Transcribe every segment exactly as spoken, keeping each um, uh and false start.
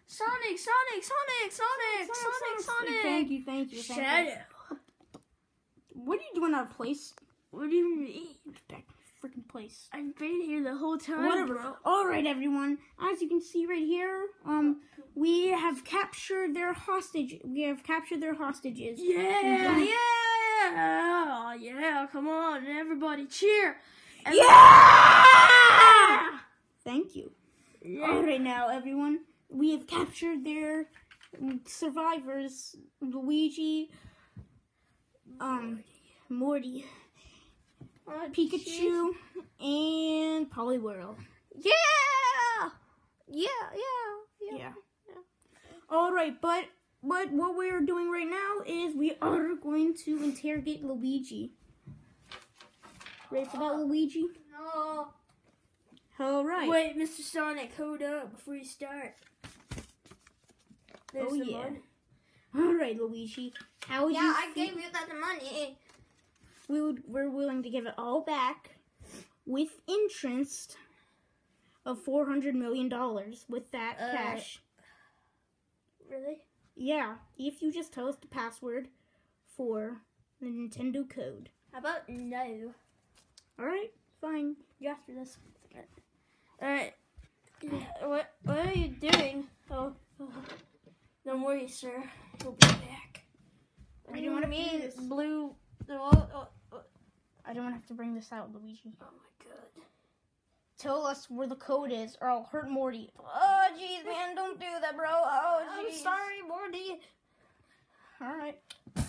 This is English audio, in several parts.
Sonic, Sonic, Sonic, Sonic, Sonic, Sonic. Thank you, thank you. Thank Shadow. you. What are you doing out of place? What do you mean? Back freaking place. I've been here the whole time, Whatever. bro. All right, everyone. As you can see right here, um, we have captured their hostage. We have captured their hostages. Yeah, yeah, yeah. Come on, everybody, cheer. And Yeah! Thank you. yeah. All right, now, everyone, we have captured their survivors: Luigi, um, Morty, Oh, Pikachu, and Poliwhirl. Yeah, yeah, yeah, yeah. Yeah. All right, but but what we're doing right now is we are going to interrogate Luigi. Ready for that, Luigi? No. All right. Wait, Mister Sonic, hold up before you start. There's Oh, the yeah. money. All right, Luigi. How would Yeah, you I feel- gave you that money. We would, we're willing to give it all back with interest of four hundred million dollars with that Uh, cash. Really? Yeah, if you just tell us the password for the Nintendo code. How about no? All right, fine. You after this. Alright. What What are you doing? Oh, oh. Don't worry, sir. We'll be back. What I do don't you wanna mean, do this. blue? Oh, oh, oh. I don't have to bring this out, Luigi. Oh my god. Tell us where the code is, or I'll hurt Morty. Oh, jeez, man, don't do that, bro. Oh, I'm jeez. sorry, Morty. All right.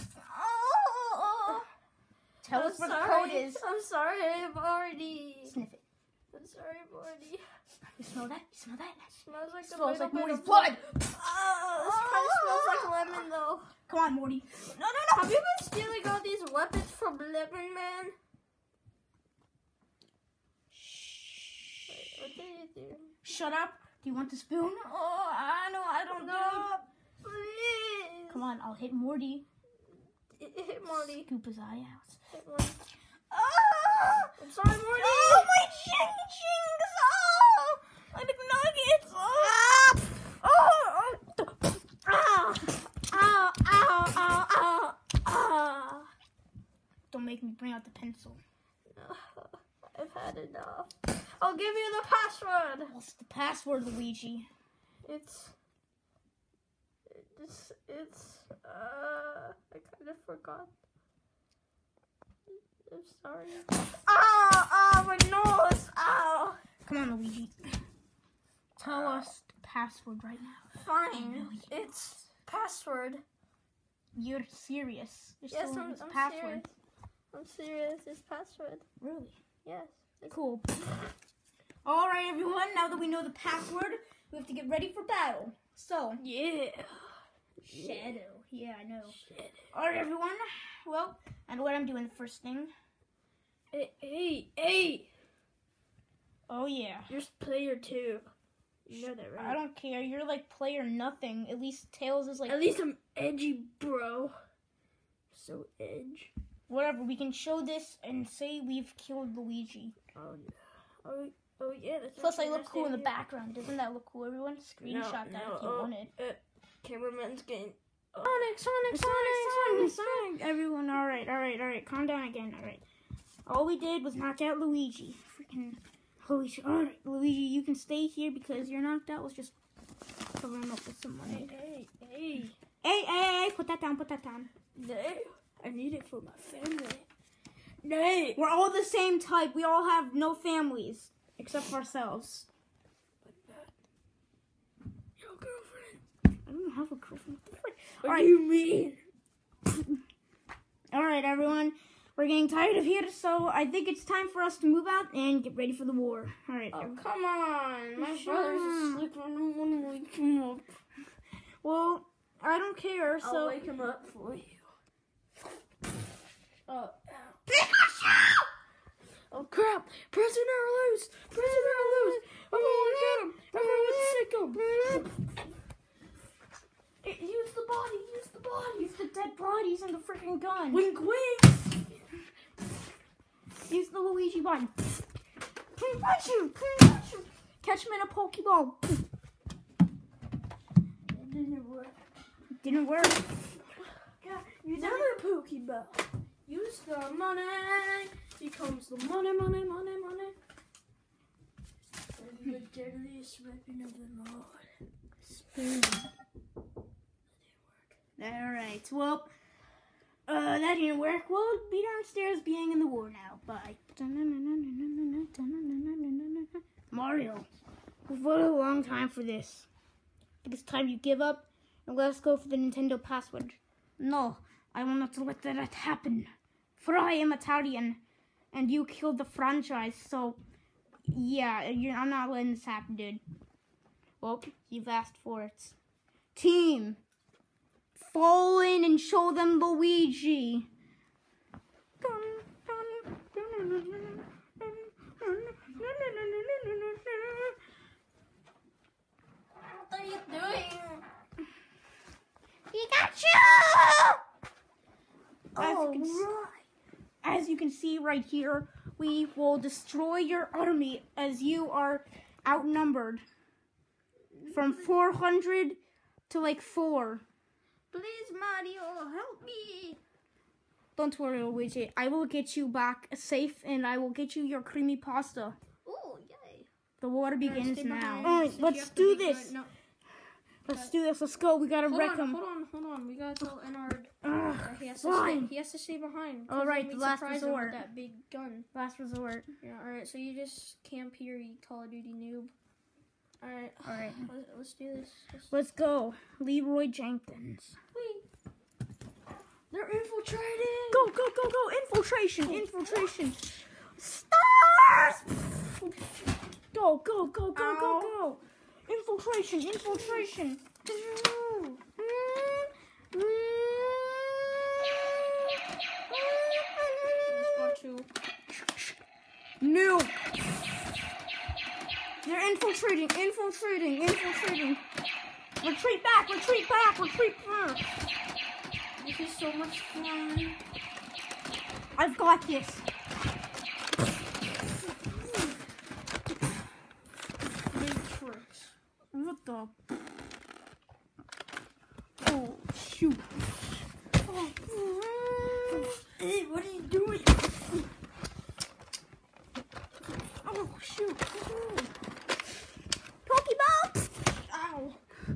Oh, Tell I'm us where sorry. the code is. I'm sorry, Morty. Sniff it. I'm sorry, Morty. You smell that? You smell that? Smells like It a smells little like bit Morty's of blood. Oh, this kind of smells like lemon, though. Come on, Morty. No, no, no. Have you been stealing all these weapons from Lemon Man? Wait, what did you do? Shut up. Do you want the spoon? Oh, I know. I don't No, know. please. Come on, I'll hit Morty. Hit, hit Morty. Scoop his eye out. Hit Morty. Ah! I'm sorry, Morty. Oh, my ching chings! Oh, my McNuggets! Oh, oh, oh. Ow! Ow! Ow! Ow! Ow! Ow! Don't make me bring out the pencil. I've had enough. I'll give you the password. What's the password, Luigi? It's. It's. It's. Uh. I kind of forgot. I'm sorry. Ow! Ow! My nose! Ow! Come on, Luigi. Tell us the password right now. Fine. It's password. You're serious. You're Yes, telling I'm, us I'm password. serious. I'm serious. It's password. Really? Yes. It's Cool. All right, everyone. Now that we know the password, we have to get ready for battle. So, Yeah. Shadow. Yeah, I know. Shadow. All right, everyone. Well, I know what I'm doing. First thing. Hey, hey, hey! Oh yeah. You're player two. You know that, right? I don't care. You're like player nothing. At least Tails is like. At least I'm edgy, bro. So edge. Whatever. We can show this and say we've killed Luigi. Oh yeah. Oh, oh yeah. That's Plus, I actually look cool in the nice background. Doesn't that look cool, everyone? Screenshot No, that no, if you oh. wanted. Uh, cameraman's getting. Sonic, Sonic, Sonic, Sonic, Sonic, Sonic. Everyone, all right, all right, all right. Calm down again. All right. All we did was knock out Luigi. Freaking Luigi. All right, Luigi, you can stay here because you're knocked out. Let's just cover him up with some money. Hey, hey, Hey, hey, hey! Put that down. Put that down. no! I need it for my family. No. We're all the same type. We all have no families except for ourselves. Your girlfriend. I don't have a girlfriend. What the frick? What All do right. you mean? All right, everyone. We're getting tired of here, so I think it's time for us to move out and get ready for the war. All right. Oh, come on. My Shut brother's up. asleep. I don't want to wake him up. Well, I don't care, I'll so... wake him up for you. Oh, Pikachu! oh crap! Prisoner loose! Prisoner loose! Everyone get him! Everyone sick him! Use the body! Use the body! Use the dead bodies and the freaking gun. Wink, wink! Use the Luigi button. Pikachu! Pikachu! Catch him in a Pokeball. Didn't work. Use another Pokeball. Use the money. Here comes the money, money, money, money. And the deadliest weapon of them all. Spoon. Alright, well, uh, that didn't work. We'll be downstairs being in the war now. Bye. Mario, we've waited a long time for this. I think it's time you give up and let us go for the Nintendo password. No, I will not let that happen. For I am Italian, and you killed the franchise, so yeah, you're, I'm not letting this happen, dude. Well, you've asked for it. Team, fall in and show them Luigi. What are you doing? Pikachu! As Oh, you can see, right. as you can see right here, we will destroy your army as you are outnumbered from four hundred to like four. Please, Mario, help me. Don't worry, Luigi. I will get you back safe, and I will get you your creamy pasta. Oh, yay. The war begins stay now. behind. All right, Since you let's have to do be this. good- No. Let's do this. Let's go. We gotta Hold wreck on, him. hold on, hold on. We gotta tell Ennard Ugh, that he has to stay. fine. He has to stay behind. 'cause All then right, we the last surprise him with resort. that big gun. Last resort. Yeah. All right. So you just camp here, you Call of Duty noob. All right. All right. Let's, let's do this. Let's, Let's go. Leroy Jenkins. Wait. They're infiltrating. Go, go, go, go. Infiltration, infiltration. Stars! Go, go, go, go, go, go. Infiltration, infiltration. Let's go to. No. They're infiltrating, infiltrating, infiltrating. Retreat back, retreat back, retreat back. This is so much fun. I've got this. Matrix. What the? Oh, shoot. Oh. Hey, what are you doing? Oh, shoot. Pokeball! Ow.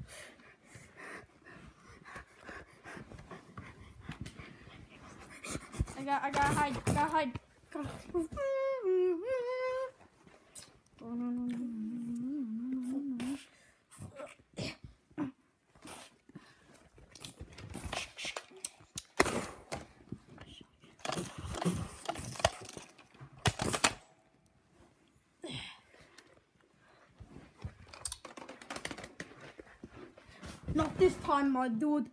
I got, I gotta hide, I gotta hide. Come on. Not this time, my dude.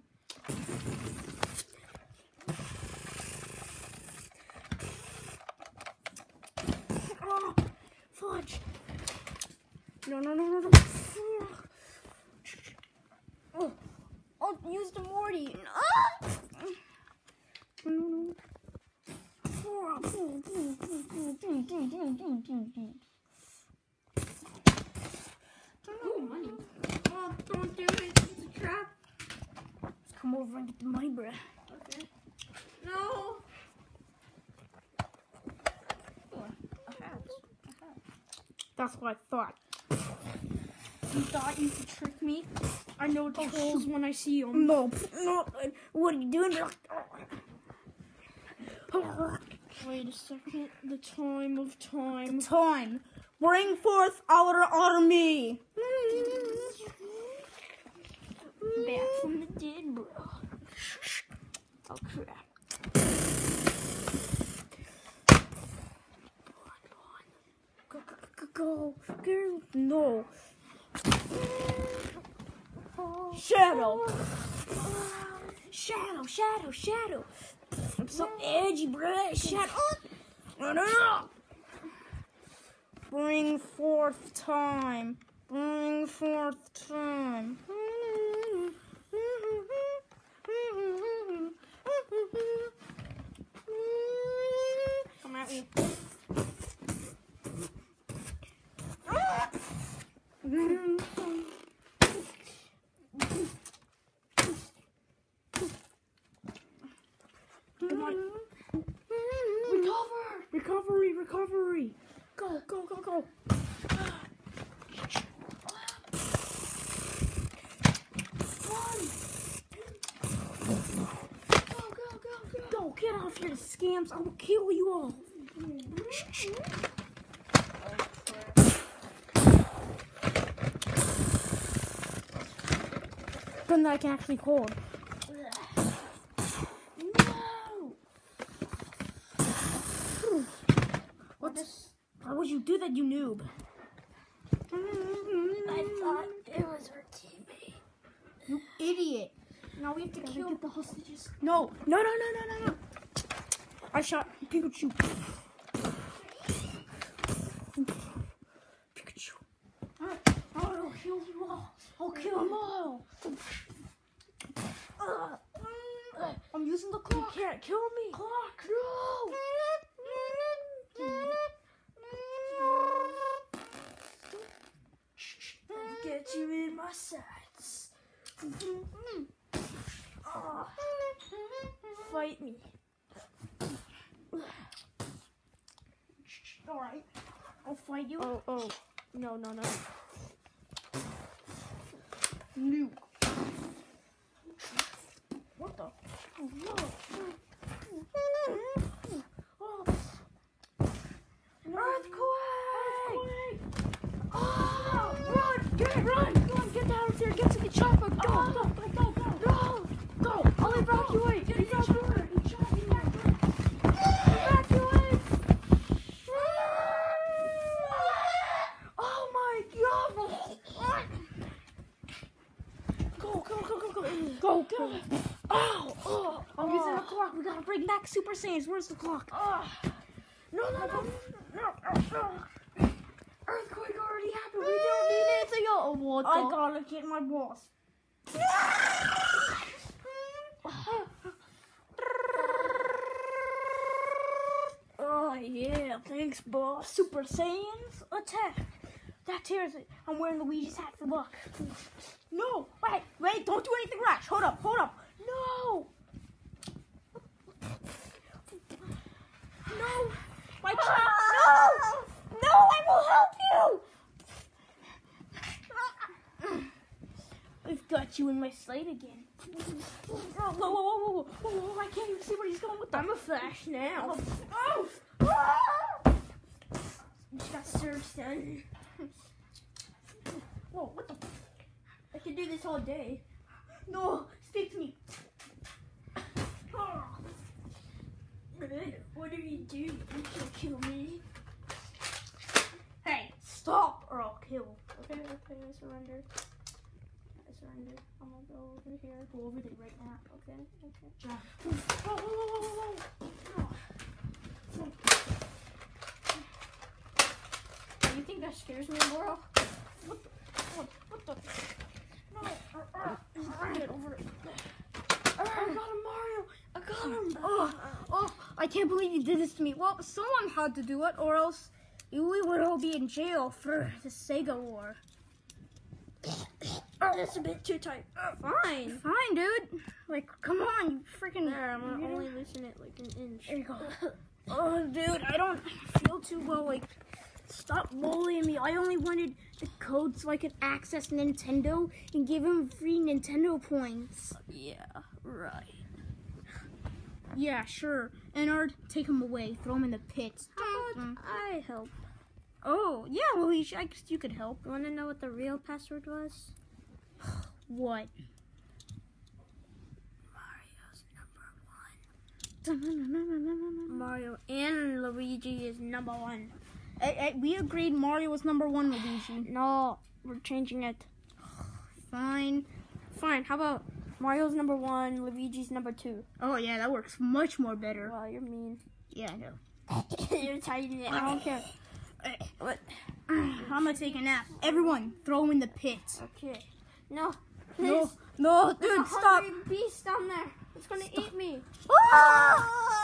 Oh, fudge. No, no, no, no, no. Oh, oh, use the Morty. Ah! No, no. Ooh, money. Oh, don't do it. It's a trap. Let's come over and get the money, bruh. Okay. No. Oh, a hat. A hat. That's what I thought. You thought you could trick me? I know trolls when I see them. No, no. What are you doing? Wait a second. The time of time. Time. Bring forth our army. Back from the dead, bro. Oh, crap. Go, go, go, go, girl. No. Shadow. Shadow, shadow, shadow. I'm so edgy, bruh. Shadow. No, no, no. Bring forth time. Bring forth time. Come at me. Come on. Recover. Recovery, recovery. Go, go, go, go. Go, go, go, go. Go, get off here, scams. I will kill you all. Gun that I can actually hold. No. What? Why would you do that, you noob? I thought it was our teammate. You idiot. Now we have to Gotta kill get the hostages. No, no, no, no, no, no, no. I shot Pikachu. Pikachu. I'll kill you all. I'll kill them all. Uh, I'm using the clock. You can't kill me. Clock. No. I'll get you in my sights. Oh. Fight me. All right. I'll fight you. Oh, oh. No, no, no. No. What the? Oh, no. Oh. Earthquake! Oh, run! Get it, run! Go on, get out of there. Get to the chopper. Go, oh. go, go, go, go. No! Go! I'll evacuate. Get evacuate. Evacuate. Oh my God! Go, go, go, go, go. Go, go. Ow! Oh, I'm oh. using the clock. We gotta bring back Super Saiyans. Where's the clock? Oh. No, no, no. No. Earthquake already happened. We don't need anything else. Oh, what I the- gotta get my boss. Oh, yeah. Thanks, boss. Super Saiyans, attack! That tears it. I'm wearing Luigi's hat for luck. No! Wait, wait, don't do anything rash. Hold up, hold up. No! No! My No! No, I will help you! I've got you in my sight again. Whoa, whoa, whoa, whoa, whoa, whoa, I can't even see where he's going with that. I'm a flash now. Oh! You just got served, son. Whoa, what the? I could do this all day. No, speak to me. What do you do? You can't kill me. Hey, stop or I'll kill. Okay, okay, I surrender. I surrender. I'm gonna go over here. Go over there right now. Okay, okay. Yeah. Whoa, whoa, whoa, whoa, whoa. Do you think that scares me, Laurel? What the? What, what the? No. Uh, uh, bring it over. Uh, I got him, Mario. I got him. Oh, oh, I can't believe you did this to me. Well, someone had to do it, or else we would all be in jail for the Sega War. Oh, that's a bit too tight. Uh, fine. Fine, dude. Like, come on, you freaking. There, I'm gonna you know? only loosen it like an inch. There you go. Oh, dude, I don't feel too well. Like, stop bullying me. I only wanted the code so I could access Nintendo and give him free Nintendo points. Yeah, right. Yeah, sure. Ennard, take him away. Throw him in the pits. How Mm. about I help? Oh, yeah, Luigi, I guess you could help. You wanna know what the real password was? What? Mario's number one. Mario and Luigi is number one. I, I, we agreed Mario was number one, Luigi. No, we're changing it. Fine. Fine, how about Mario's number one, Luigi's number two? Oh, yeah, that works much more better. Wow, you're mean. Yeah, I know. You're tighten it. I don't care. What? I'm gonna take a nap. Everyone, throw him in the pits. Okay. No. No, Please. no, There's dude, a stop. hungry beast down there. It's gonna eat me. Ah!